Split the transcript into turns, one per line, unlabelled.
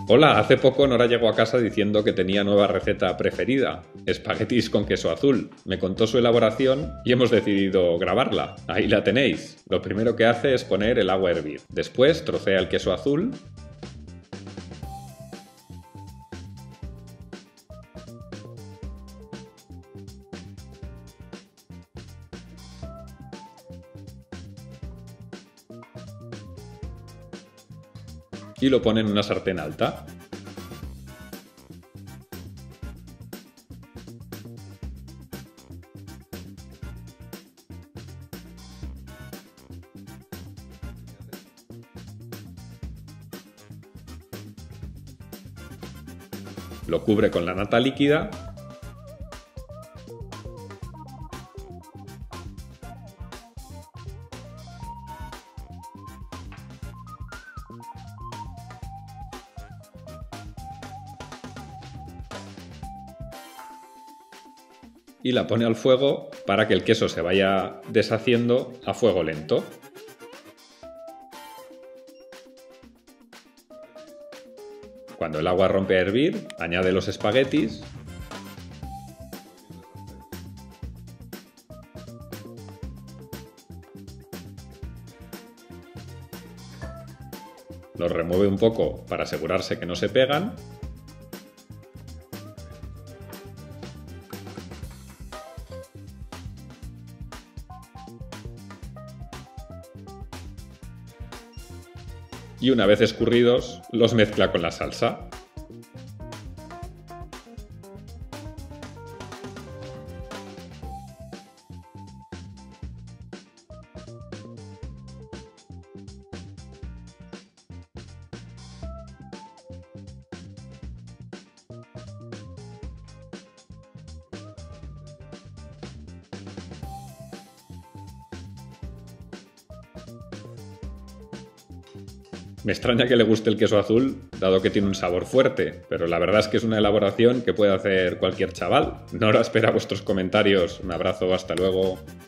Hola, hace poco Nora llegó a casa diciendo que tenía nueva receta preferida, espaguetis con queso azul. Me contó su elaboración y hemos decidido grabarla. Ahí la tenéis. Lo primero que hace es poner el agua a hervir. Después trocea el queso azul y lo pone en una sartén alta. Lo cubre con la nata líquida y la pone al fuego para que el queso se vaya deshaciendo a fuego lento. Cuando el agua rompe a hervir, añade los espaguetis los remueve un poco para asegurarse que no se pegan y una vez escurridos los mezcla con la salsa. Me extraña que le guste el queso azul, dado que tiene un sabor fuerte, pero la verdad es que es una elaboración que puede hacer cualquier chaval. Nora espera vuestros comentarios. Un abrazo, hasta luego.